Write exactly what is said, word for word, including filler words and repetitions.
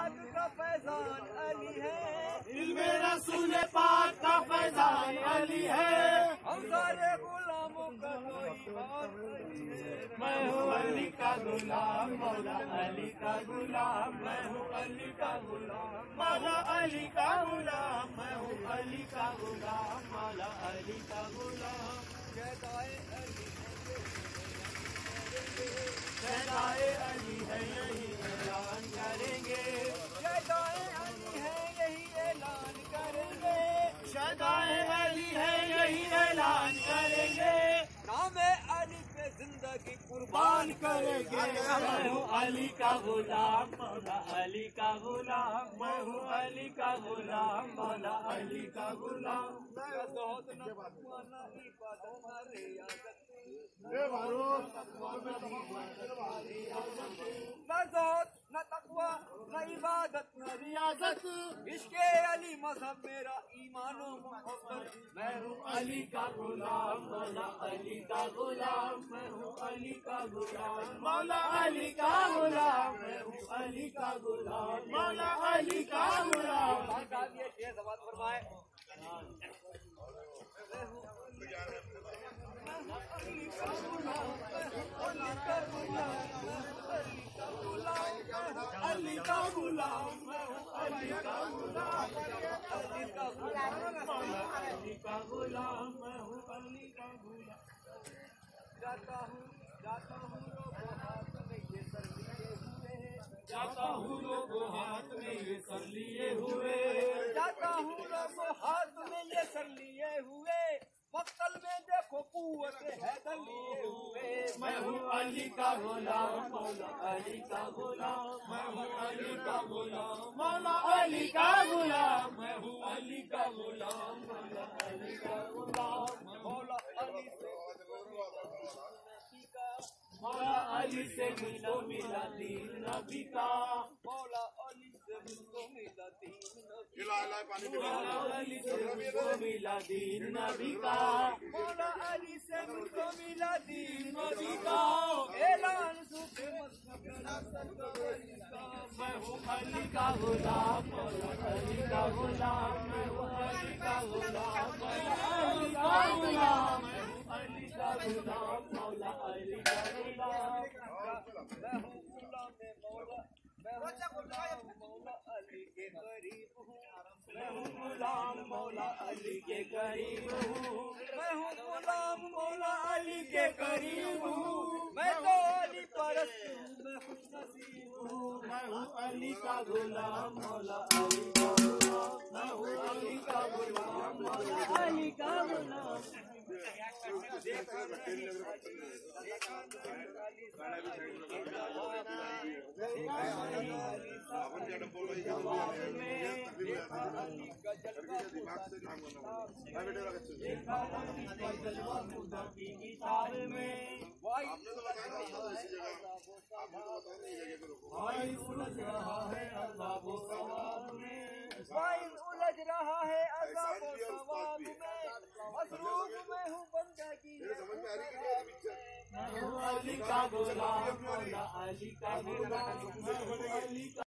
पाक का फैजान अली है, इल्मे रसूल पाक का फैजान अली है। हम सारे गुलामों का कोई और नहीं है। मैं हूँ अली का गुलाम, मौला अली का गुलाम। मैं हूँ अली का गुलाम, मौला अली का गुलाम। मैं हूँ अली का गुलाम, मौला अली का गुलाम। शहदाए अली शहदाए अली है यही ऐलान करेंगे, शहदाए अली है यही ऐलान करेंगे, शहदाए अली है यही ऐलान करेंगे। नाम अली पे जिंदगी कुर्बान करेंगे। मैं हूँ अली का गुलाम, मौला अली का गुलाम। मैं हूँ अली का गुलाम, मौला अली का गुलाम। बहुत न तकवा न इबादत न रियाजत, न ज़ोत न तकवा न इबादत न रियाजत, इश्क़े अली मज़हब मेरा ईमानो मोहब्बत। मैं हूँ अली का गुलाम, मौला अली का गुलाम। मैं हूँ अली का गुलाम, मौला अली का गुलाम। मैं हूँ अली का गुलाम, मौला अली का गुलाम। ये शेर समाज फरमाए, अली का गुलाम, मैं हूँ अली का गुलाम। अली का गुलाम, अली का गुलाम। मैं हूँ अली का गुलाम। जाता हूँ जाता हूँ लोगों हाथ में ये सर लिए हुए, जाता हूँ लोगों हाथ में ये सर लिए हुए, जाता हूँ लोगों हाथ में ये सर लिए हुए, मक्तल में देखो कुव्वत हैदर लिए हुए। मैं हूँ अली का गुलाम, मौला अली का गुलाम। मैं हूँ अली का गुलाम, मौला अली का गुलाम। मैं हूँ अली का गुलाम, मौला अली का गुलाम। मौला अली से मौला अली से मिलो मिला दीन नबी का, मौला अली से मुझको मिला दीन नबी, मौला अली से मुझको मिला दीन नबी का, मौला अली से मुझको मिला दीन नबी का। ऐलान सूफी मजहब अली का। मैं हूँ अली का गुलाम, मौला अली का गुलाम। मैं हूँ अली का गुलाम, मौला अली का गुलाम। मैं हूँ अली का गुलाम, मौला अली का गुलाम। मैं हूँ गुलाम मौला, मैं हूँ गुलाम मौला अली के करीब हूँ, मैं हूँ गुलाम मौला अली के करीब हूँ। मैं हूँ गुलाम मौला अली के करीब हूँ। मैं तो अली परस्त हूँ, मैं खुश नसीब हूँ। मैं हूँ अली का गुलाम, मौला अली का गुलाम। मैं हूँ अली का गुलाम, मौला अली का गुलाम। भाई उलझ रहा है अज़ाब व सवाब में, भाई उलझ रहा है अज़ाब व सवाब में, मसरूफ मैं हूँ बंदगी मैं हूँ अली का गुलाम, मौला अली का गुलाम। मैं हूँ अली का